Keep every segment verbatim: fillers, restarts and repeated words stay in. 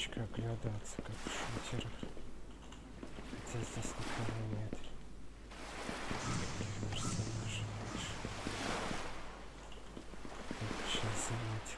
немножечко оглядываться, как в шутерах. Хотя здесь никого нет. Персонажи больше. Сейчас заметил.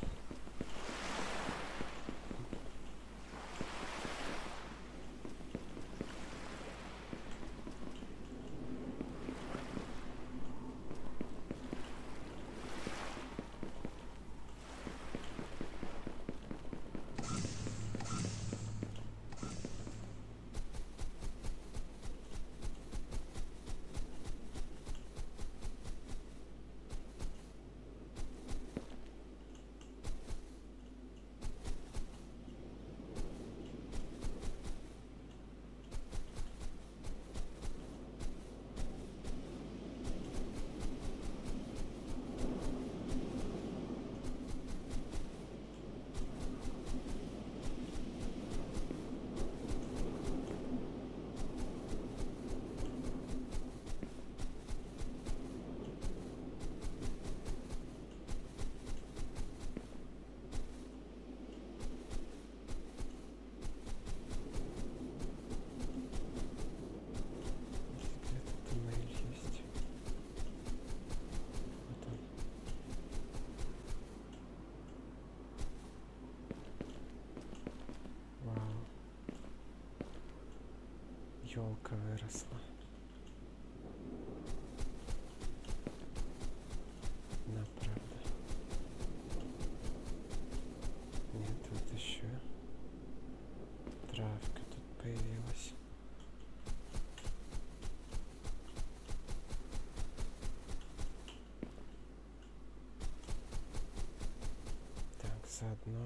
Ёлка выросла. На, правда. Нет, вот еще травка тут появилась. Так, заодно.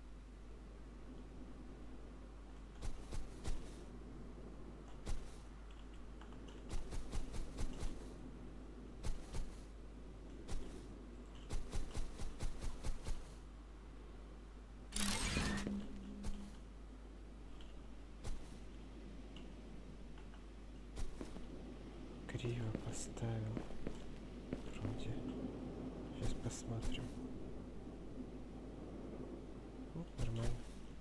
Криво поставил. Вроде. Сейчас посмотрим. Ну, нормально.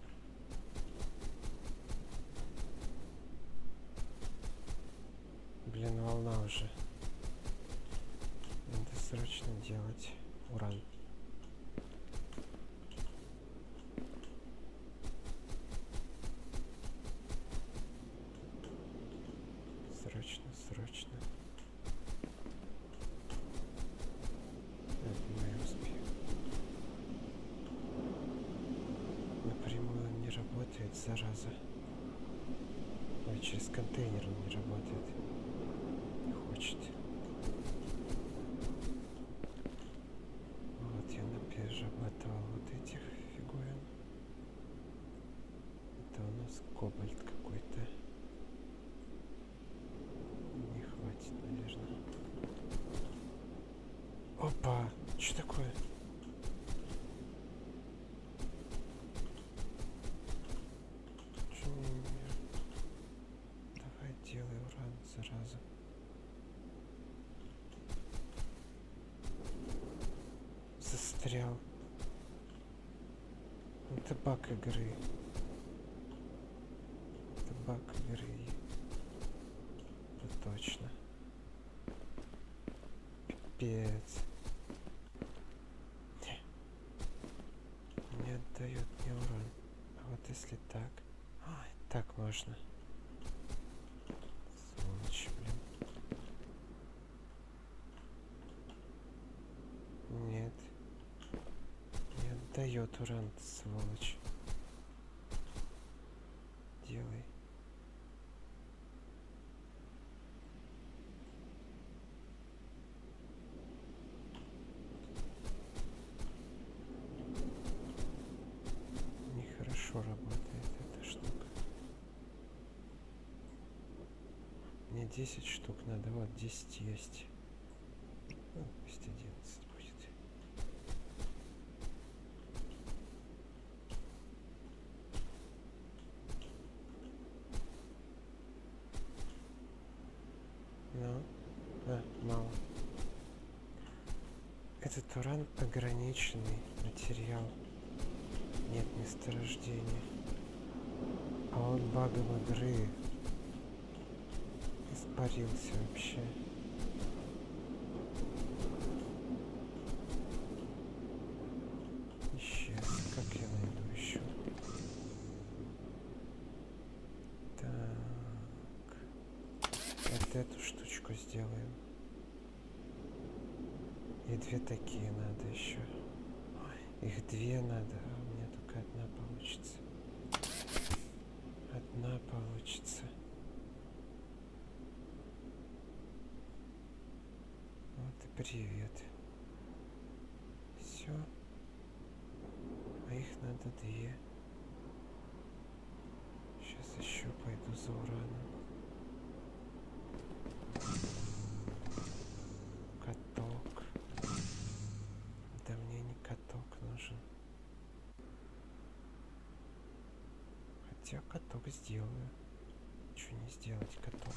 Блин, волна уже. Надо срочно делать уран. Срочно, срочно. Это я успею. Напрямую не работает, зараза. Ой, через контейнер он не работает. Не хочет. Вот я наперерабатывал вот этих фигурин. Это у нас кобальт какой-то. Не хватит, наверное. Опа! Что такое? Что мне не... Давай делай уран, зараза. Застрял. Это баг игры. Это баг игры. Это точно. Пипец. Не отдает мне урон. А вот если так... А, так можно. Сволочь, блин. Нет. Не отдает урон, сволочь. Делай. Нехорошо работает эта штука. Мне десять штук надо, вот десять есть. Ну, пусть одиннадцать будет. Ну, а, мало. Этот уран ограниченный материал. Нет месторождения. А он багом игры испарился вообще. Исчез. Как я найду еще? Так. Вот эту штучку сделаем. И две такие надо еще. Их две надо, а у меня только одна получится. Одна получится. Вот и привет. Все. А их надо две. Сейчас еще пойду за ураном. Каток. Да мне не каток нужен. Хотя каток сделаю. Чего не сделать каток?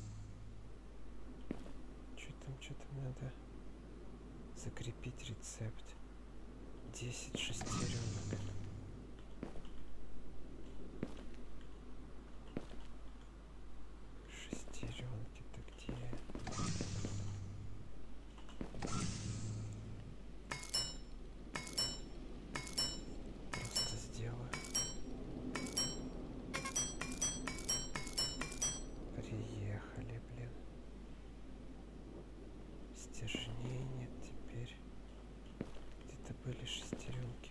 Что там, что там надо? Закрепить рецепт. десять шестеренок. Шестеренки-то где? Просто сделаю. Приехали, блин. Стержней нет теперь. Где-то были шестеренки.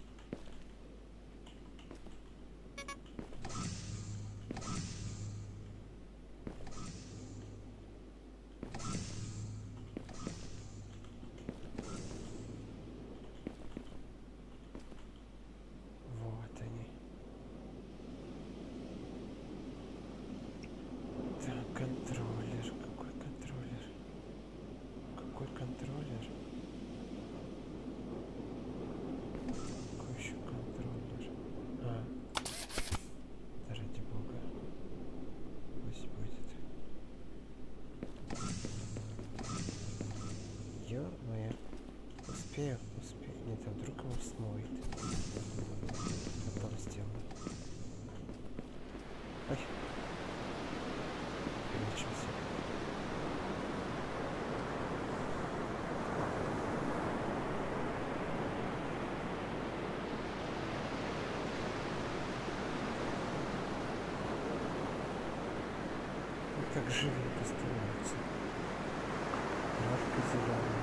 Вот они. Так, контроллер. Какой контроллер? Какой контроллер? Какой еще контроллер? А, да ради бога. Пусть будет. Ё-моё. Успею, успею. Нет, а вдруг его смоет. Потом сделаю. Ой. Ничего себе. Вот так живенько становится. Травка зеленая.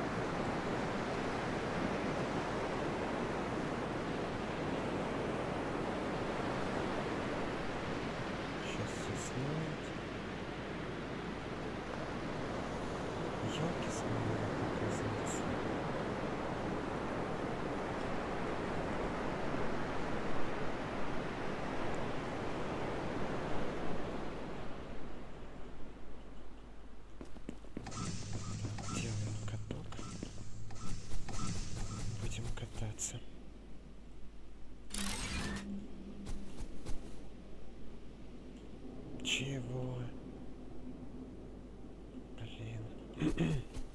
Сейчас все смоет. Елки смоет, оказывается. Делаем каток. Будем кататься. Чего? Блин.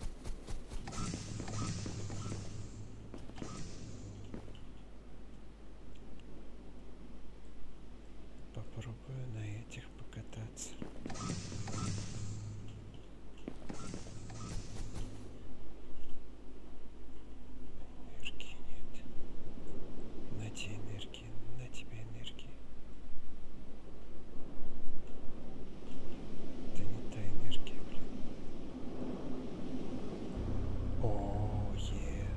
Попробую на этих покататься. Энергии нет. На тебе энергии, на тебе энергии. Это не та энергия, блин. О, е.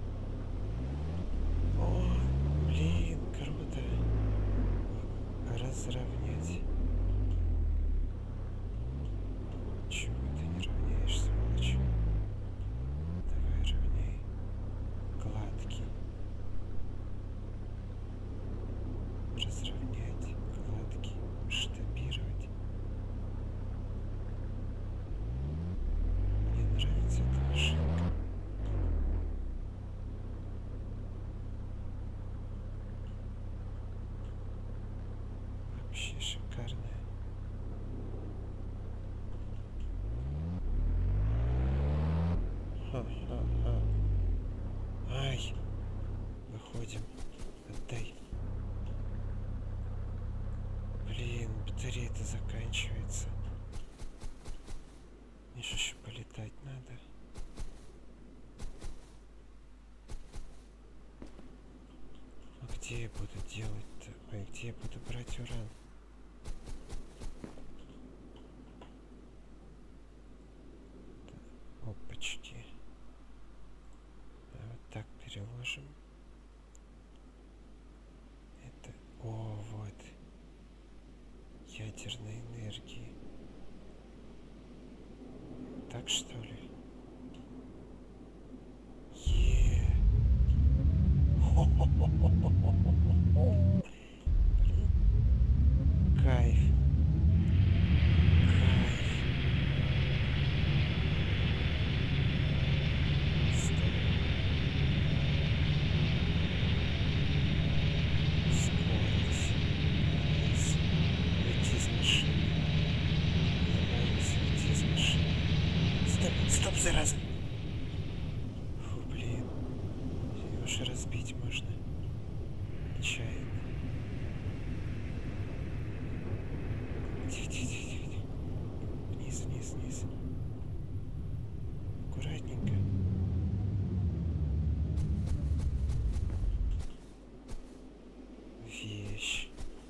О, блин, круто. Разровнять. Чего ты не равняешь, сволочь? Давай равняй. Гладкий. Разровнять. Гладкий. Штамбировать. Мне нравится эта машинка. Вообще шикарная. Ха-ха-ха. Ай! Выходим. база заканчивается. Мне же еще полетать надо. А где я буду делать-то? Ой, где я буду брать уран? Опачки. А вот так переложим. Это... О, вот. Ядерной энергии. Так что ли? Е. Кайф. Кайф. Стоп. Скорость. Боюсь уйти из машины. Я боюсь уйти из машины. Стоп, стоп, зараза! Фу, блин. Ее уже разбить можно. Нечаянно. Тихо, тихо, тихо, тихо. Вниз, вниз, вниз. Аккуратненько. Вещь.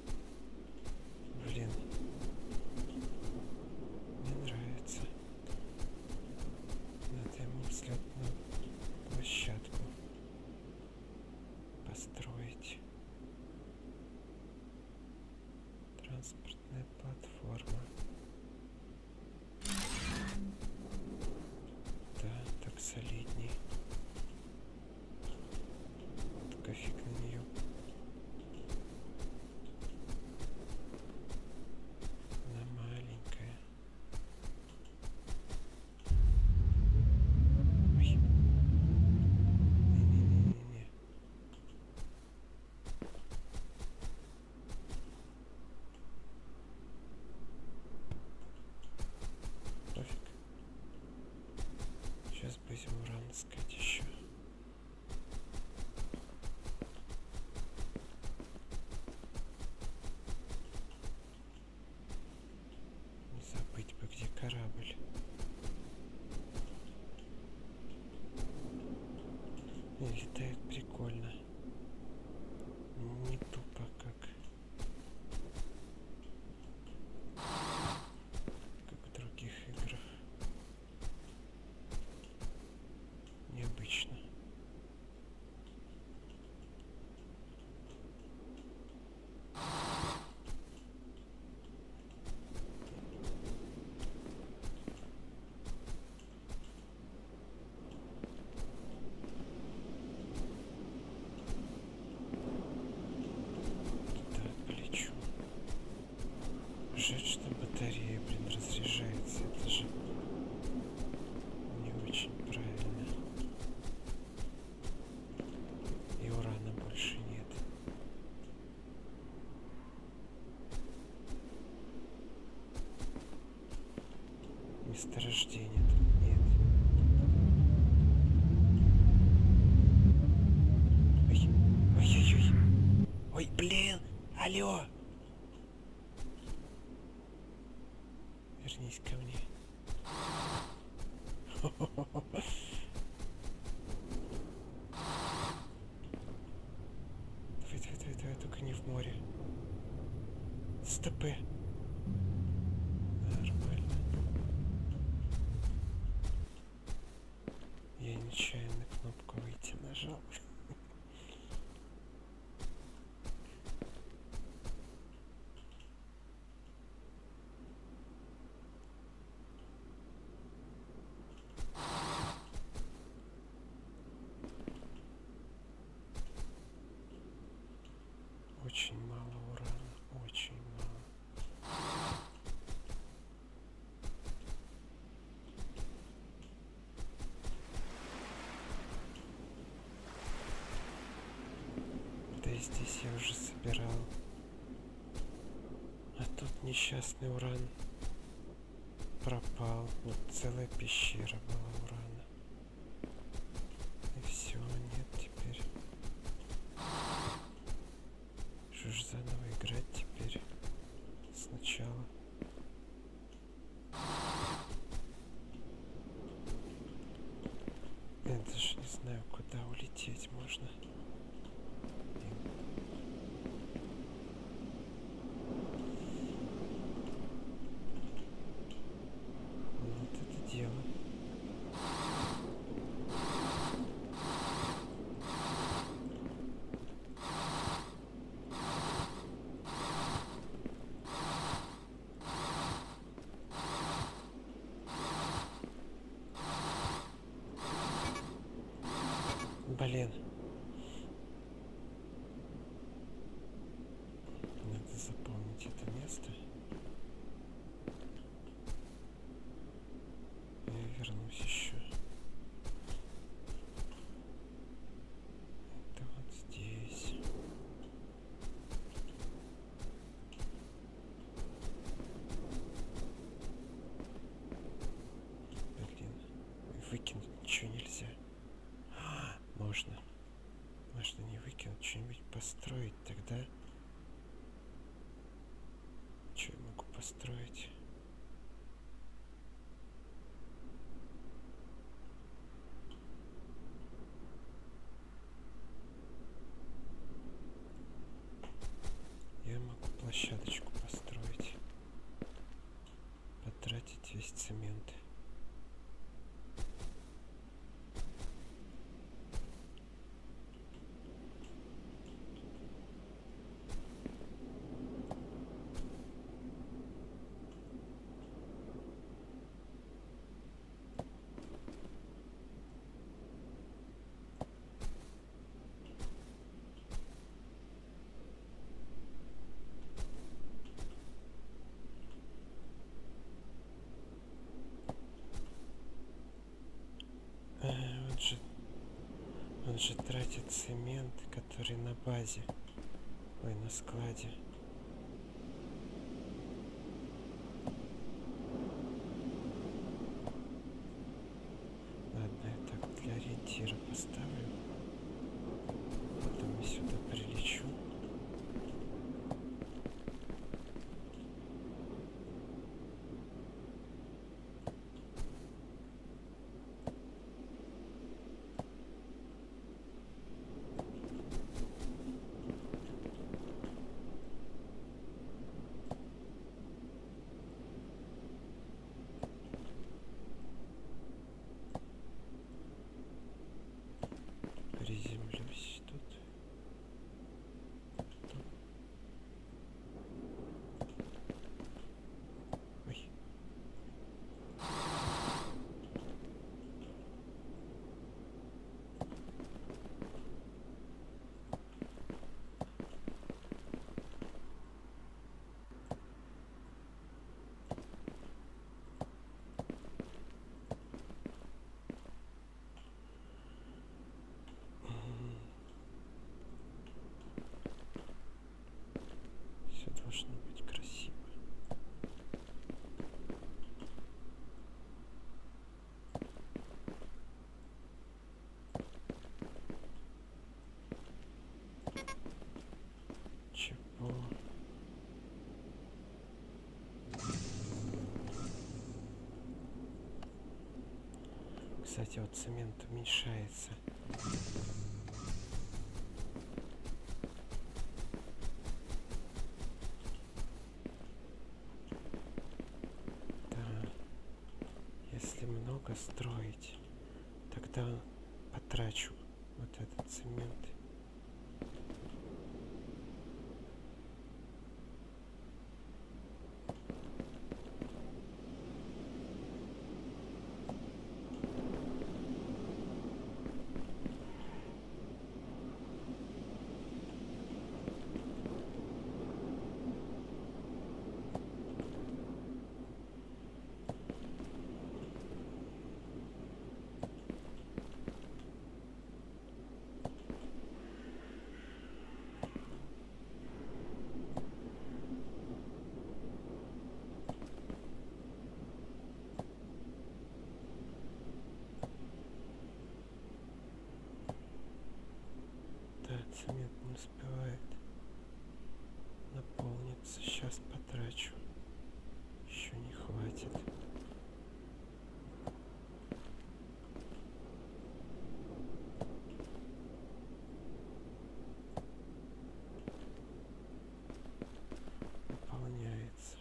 Блин. Мне нравится. Надо ему взлетную площадку построить. Транспортная платформа. Да, так солидней. Только фиг на нее. Она маленькая. Ой. Не-не-не-не-не. Пофиг. Сейчас будем уран искать еще. Не забыть бы, где корабль. И летает прикольно. Не тупо как. Как в других играх. Необычно. Туда полечу. Жаль, что батарея, блин, разряжается. Это же не очень правильно. И урана больше нет. Месторождения тут нет. Ой, ой-ой-ой. Ой, блин, алло. Вернись ко мне. Давай, давай, давай, давай, только не в море. Стопы. Нормально. Я нечаянно кнопку выйти нажал. Очень мало урана, очень мало. Да и здесь я уже собирал. А тут несчастный уран пропал. Вот целая пещера была урана. И все, нет теперь. Что ж заново играть теперь? Сначала. Блин. Надо запомнить это место. Я вернусь еще. Это вот здесь. Блин. Выкинуть ничего нельзя. А, можно. Можно не выкинуть, что-нибудь построить тогда. Что я могу построить? Я могу площадочку построить. Потратить весь цемент. Он же, он же тратит цемент, который на базе. Ой, на складе. Ладно, я так для ориентира поставлю. Потом я сюда прилечу. Приземлюсь тут. Потом. Ой. Все должно быть красиво. Чего? Кстати, вот цемент уменьшается. Да. Если много строить, тогда потрачу вот этот цемент. Да, цемент не успевает наполниться. Сейчас потрачу. Еще не хватит. Наполняется.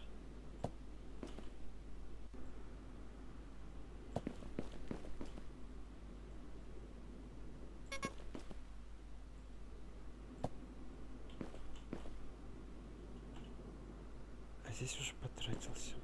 А здесь уже потратился.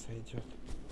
кто-то идет.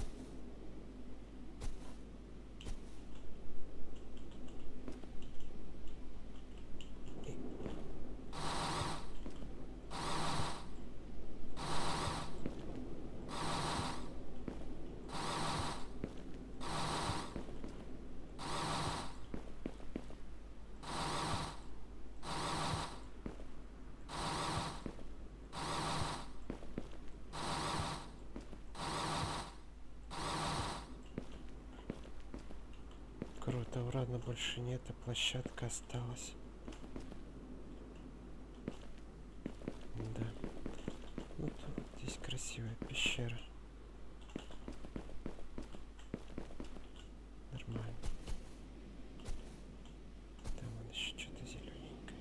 Круто, урана больше нет, а площадка осталась. Да. Вот здесь красивая пещера. Нормально. Там вон еще что-то зелененькое.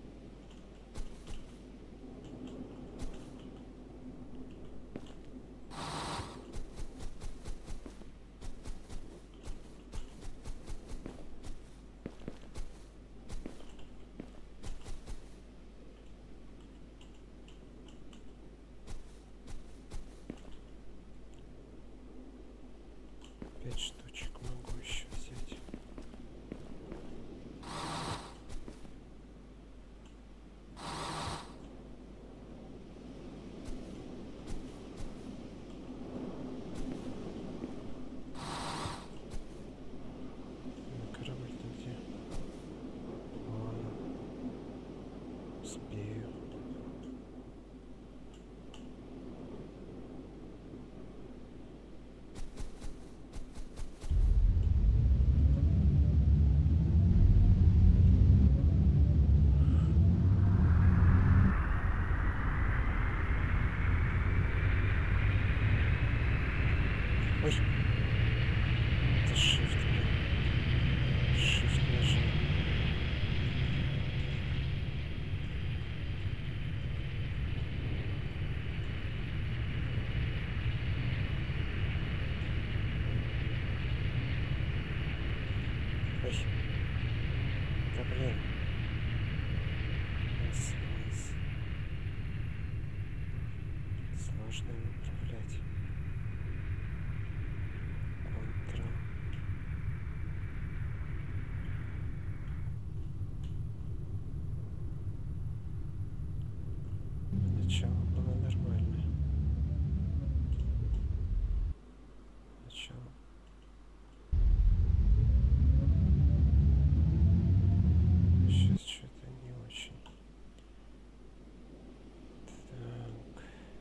Пять штучек могу еще взять. На корабль-то где? Вон. Успею. Ой, это shift, блин. Shift нажал. Ой, да блин. Вниз, вниз. Сложно им управлять. Контрол. Начало было нормальное. Начало. Сейчас что-то не очень. Так.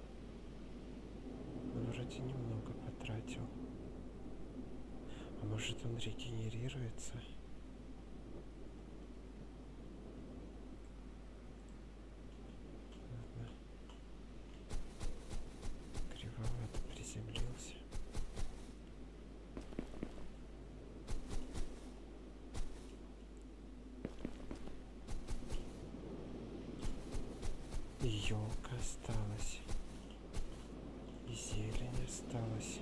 Он вроде немного потратил. А может он регенерируется? Ладно. Кривовато приземлился. И елка осталась. И зелень осталась.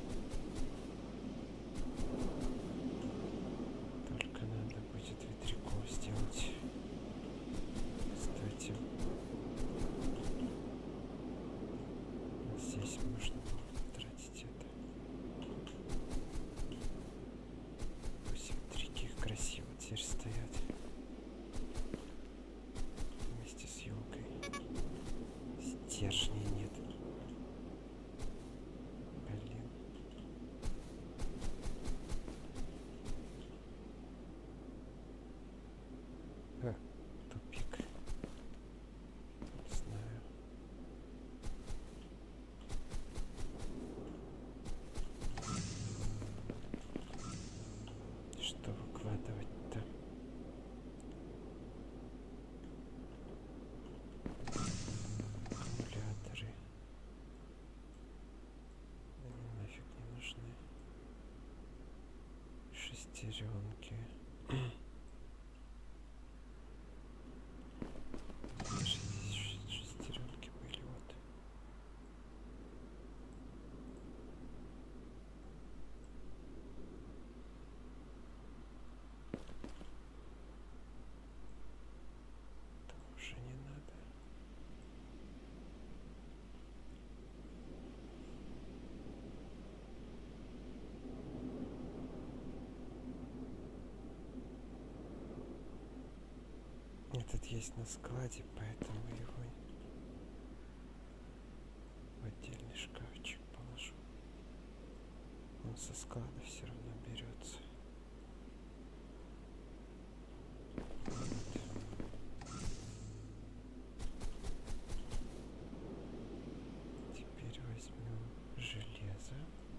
Только надо будет ветряков сделать. Кстати, здесь можно было потратить это. Пусть ветряки красиво теперь стоят. Вместе с елкой. Стержней нет. Блин. А, тупик. Не знаю. Что выкладывать-то? Аккумуляторы. Они нафиг не нужны. Шестеренки. Даже здесь шестеренки были, вот. Тоже не надо. этот есть на складе, поэтому его в отдельный шкафчик положу. Он со склада все равно берется. Теперь возьмем железо.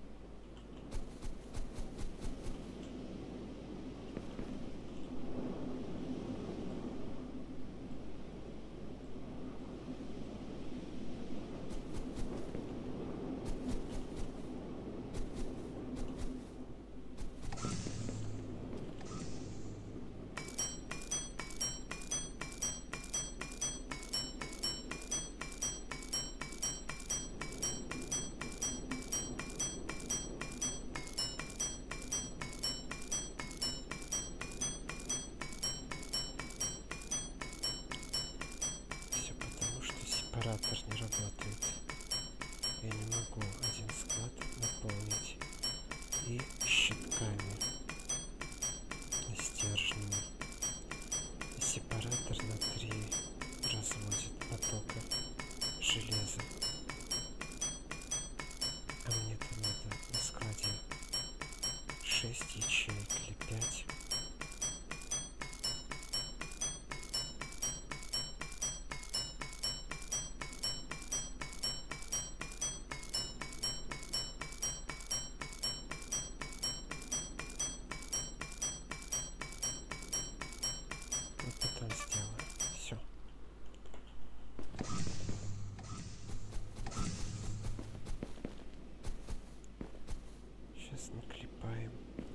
Сепаратор не работает. Я не могу один склад наполнить и щитками, и стержнями. И сепаратор на три разводит потока железа. А мне-то надо на складе шесть ячеек или пять. Потом сделаю. Все. Сейчас наклепаем.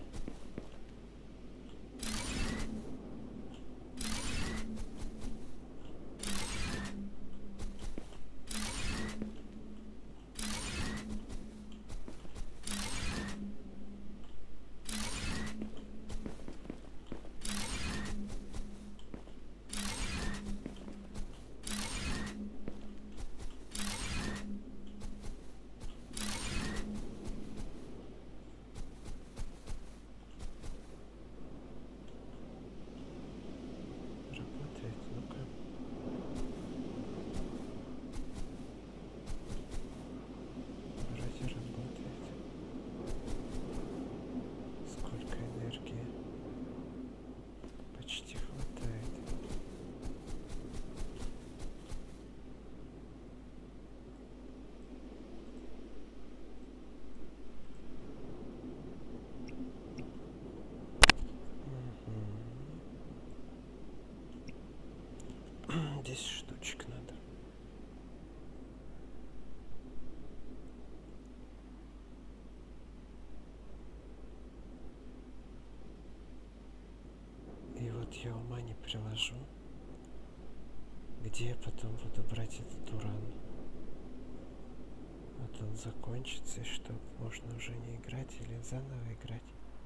десять штучек надо. И вот я ума не приложу, где я потом буду брать этот уран. Вот он закончится, и что, можно уже не играть или заново играть.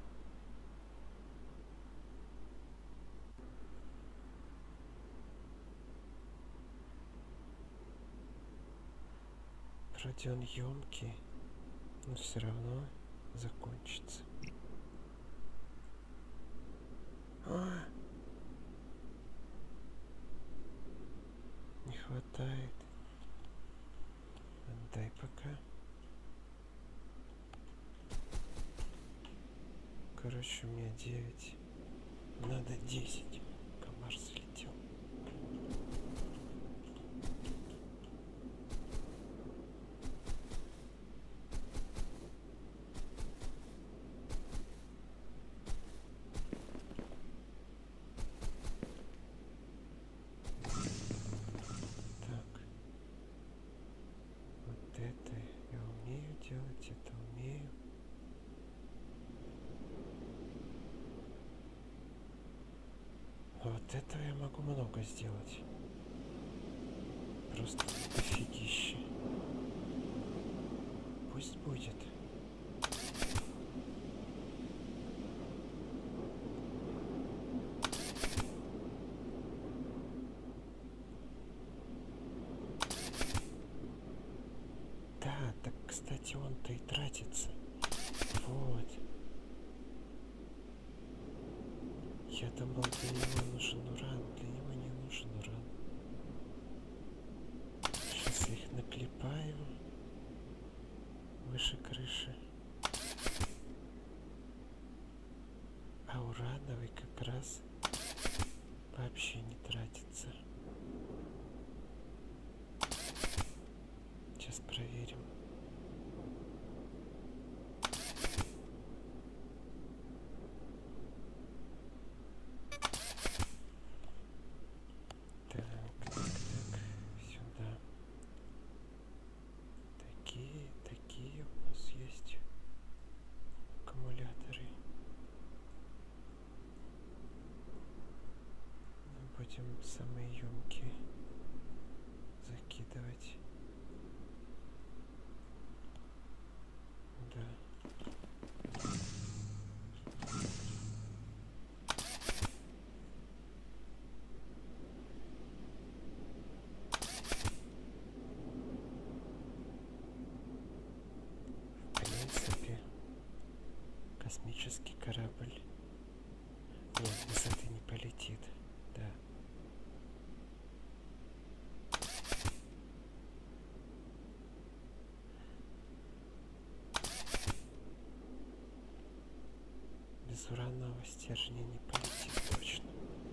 Вроде он емкий, но все равно закончится. А! Не хватает. Отдай пока. Короче, у меня девять. Надо десять. Комар залетел. Делать это умею. А вот этого я могу много сделать. Просто офигище. Пусть будет. Да, так, кстати, он-то и тратится. Вот. Я думал, для него нужен уран, для него не нужен газ вообще не тратится. Сейчас проверим. Так, так, так, сюда. Такие, такие у нас есть аккумуляторы. Будем самые емкие закидывать. Да. В принципе, космический корабль нет, высоты не полетит. Да. Без уранного стержня не полетит точно.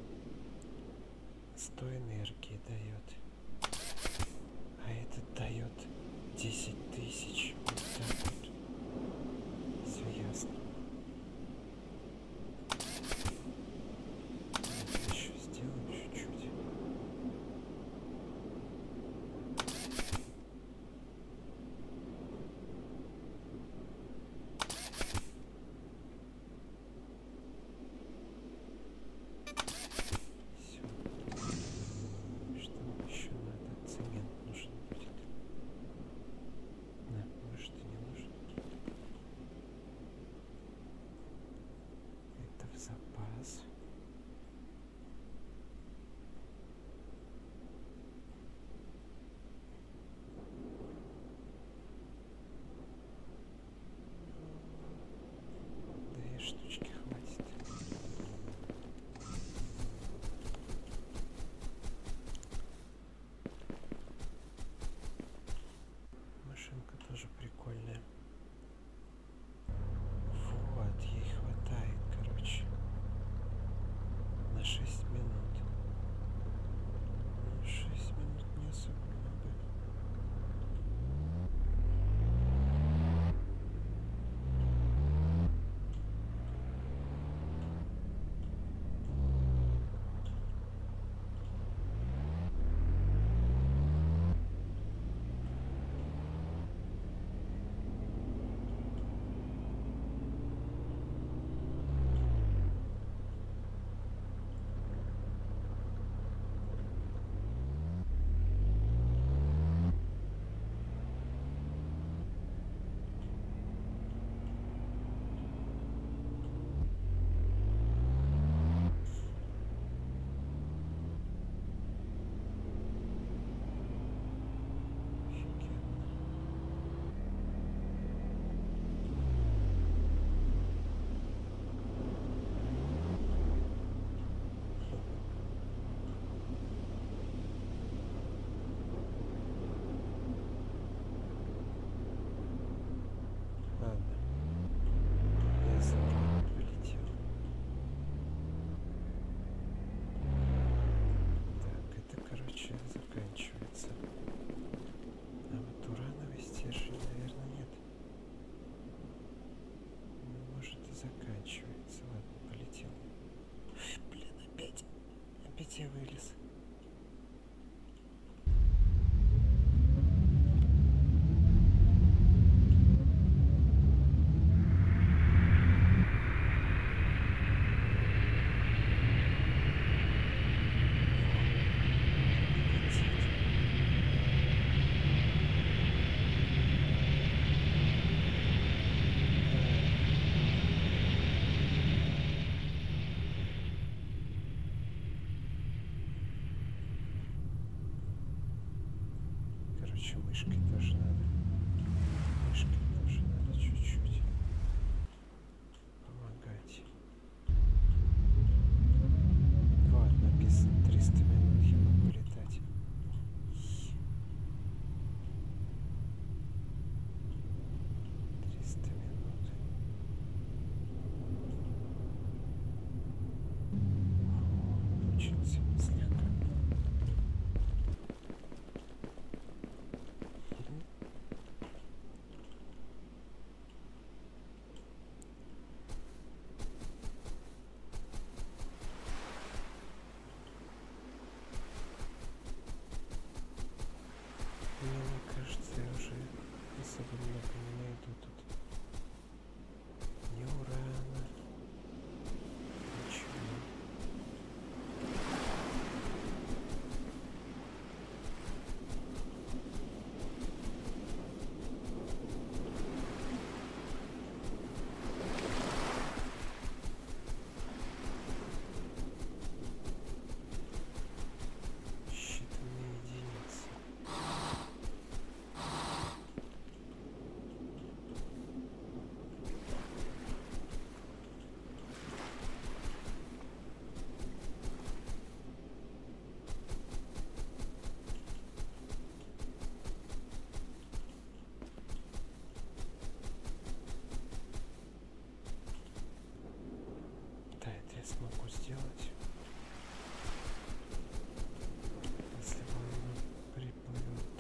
сто энергии дает. А этот дает десять тысяч. Вот так вот. Все ясно. Вот еще сделаем чуть-чуть. Все. Что нам еще надо? Цемент нужен будет. На, может и не нужен. Это в запас. Две штучки хватит. Машинка тоже прикольная. Вот, ей хватает, короче. На шесть минут. Ну, шесть минут не особо много. Офигенно. Ладно. Я за ураном полетел. Так, это, короче, заканчивается. А вот урановый стержень, наверное, нет. Ну, может и заканчивается. Ладно, полетел. Блин, опять. Опять я вылез. Короче, мышкой тоже надо. Мышкой тоже надо чуть-чуть помогать. Вот, написано триста минут я могу летать. триста минут. кажется, я уже особо много не найду тут. Ни урана, ничего. Считанные единицы. Да, это я смогу сделать, если волна приплывет.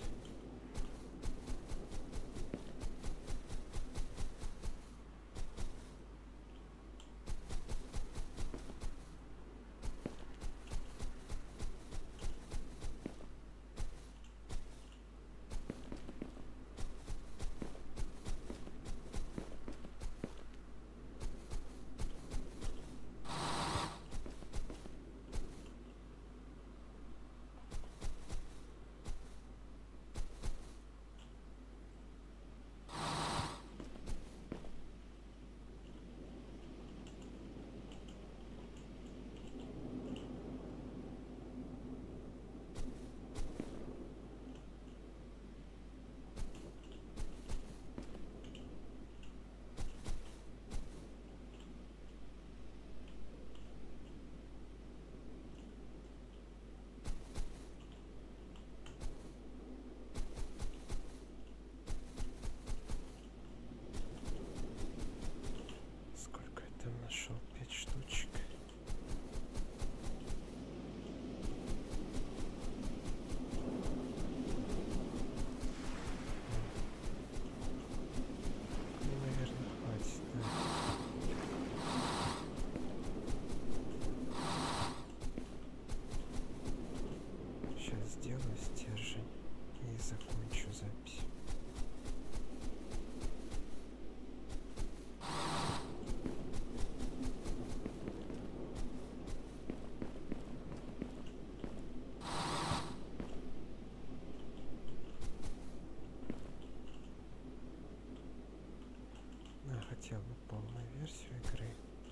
Сколько я там нашел? Пять штучек. Ну, наверное, хватит, да. Сейчас сделаю стержень и закончу запись. Я хотел бы полную версию игры.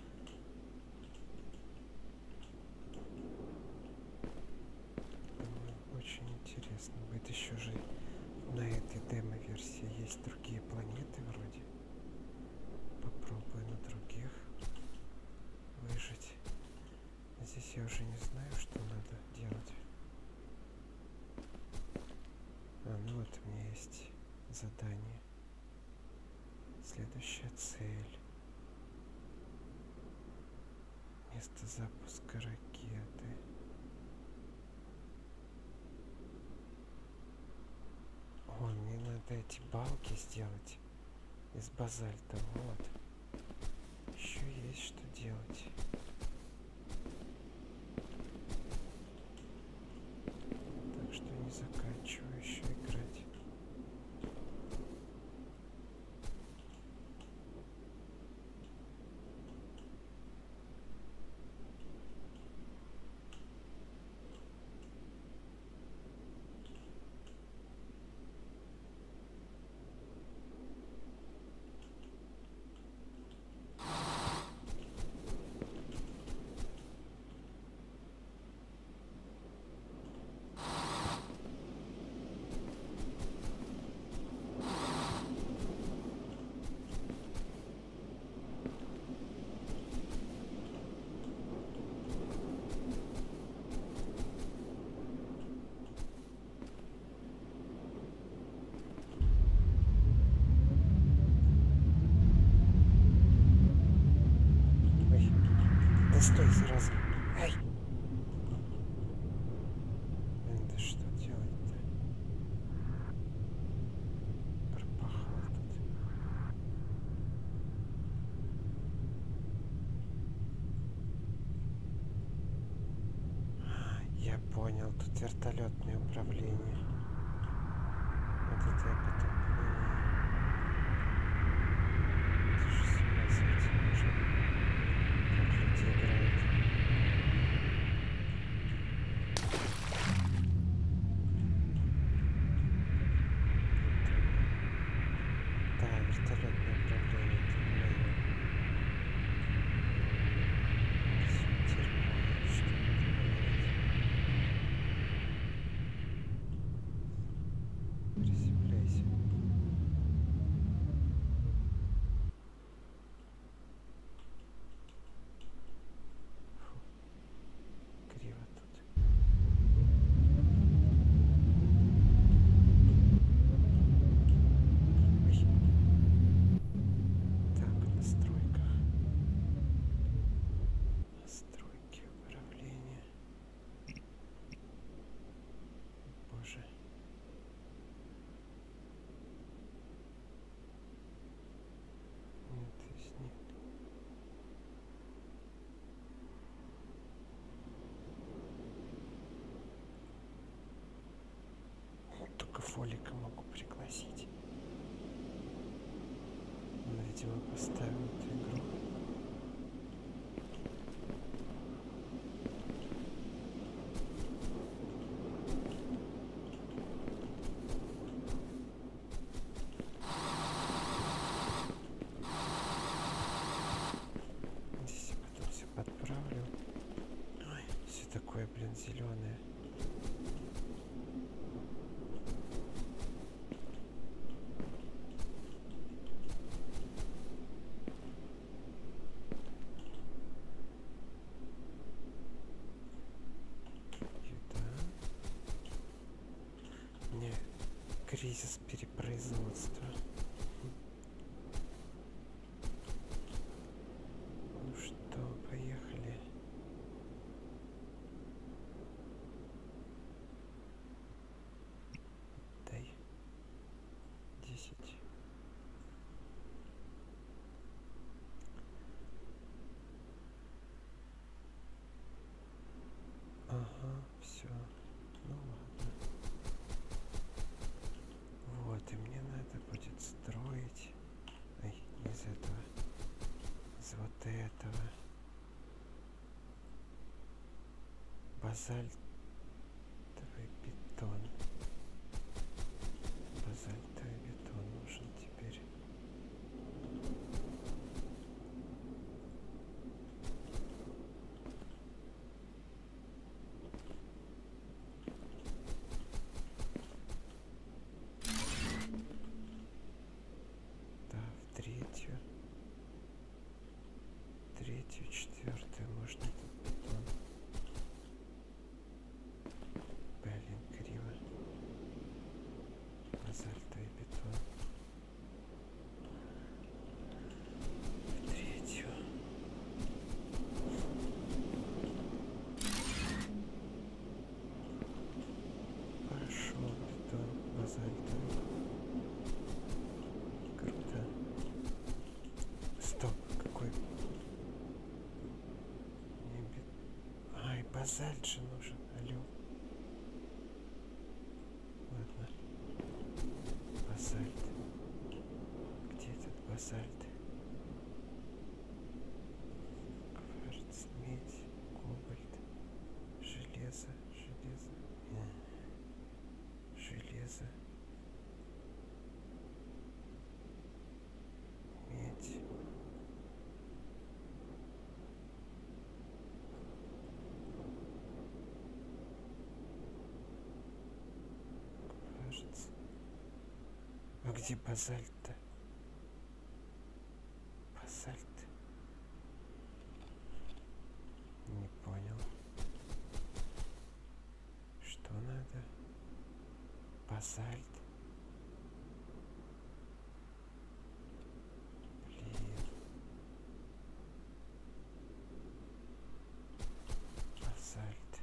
Думаю, очень интересно будет. Еще же на этой демо-версии есть другие планеты вроде. Попробую на других выжить. Здесь я уже не знаю, что надо делать. А, ну вот у меня есть задание. Следующая цель. Место запуска ракеты. О, мне надо эти балки сделать из базальта. Вот. Еще есть что делать. Так что не заканчиваю еще играть. Стой, зараза. Ай! Да что делать-то? Пропахло тут. Я понял, тут вертолетное управление. Вот это а потом это же с ума сойти можно, как люди играют. Да, вертолетное управление, это не мое. Всё дерьмо, что это делать? Приземляйся. Фу, криво тут. Ой. Так, в настройках. Настройки управления. Боже. Нет, здесь нет. Только Фолика могу пригласить. Он, видимо, поставил эту игру. Здесь я потом все подправлю. Ой, все такое, блин, зеленое. Еда. Не, кризис перепроизводства. Ну что, поехали. Дай десять. Ага, все. Ну ладно. Вот, и мне надо будет строить. Ай, не из этого. Из вот этого. Базальтовый бетон. Базальтовый бетон нужен теперь. Да, в третью. Третью, четвертую можно этот бетон. Блин, криво. Базальтовый бетон. В третью. Пошел бетон базальтовый. Круто. Стоп, какой? Не бет... Ай, базальт же нужен, алло. Ладно. Базальт. Где этот базальт? Кварц, медь, кобальт, железо, железо, э, железо, медь. Кварц. А где базальт-то? Базальт. Не понял. Что надо? Базальт. Блин. Базальт.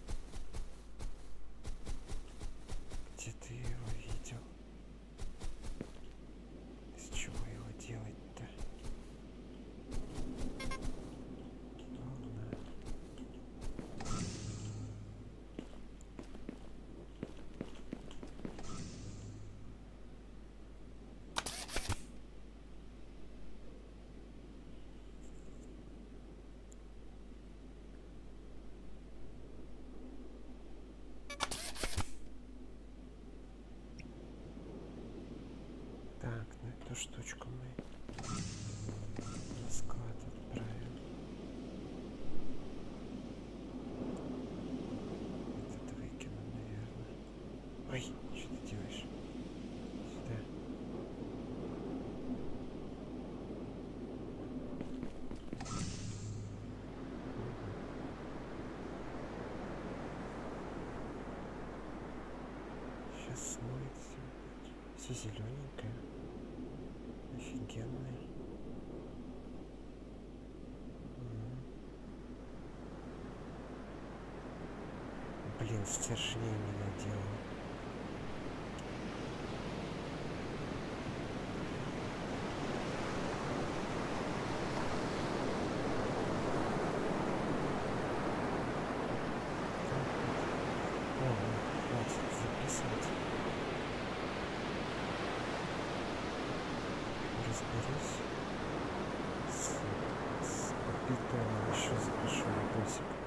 Где ты его видел? Так, ну эту штучку мы на склад отправим. Этот выкину, наверное. Ой, что ты делаешь? Сюда. Сейчас смоет все. Все зелененькое. Офигенное. Блин, стержней не наделал. О, хватит записывать. Разберусь с, с питоном, еще запишу видосик.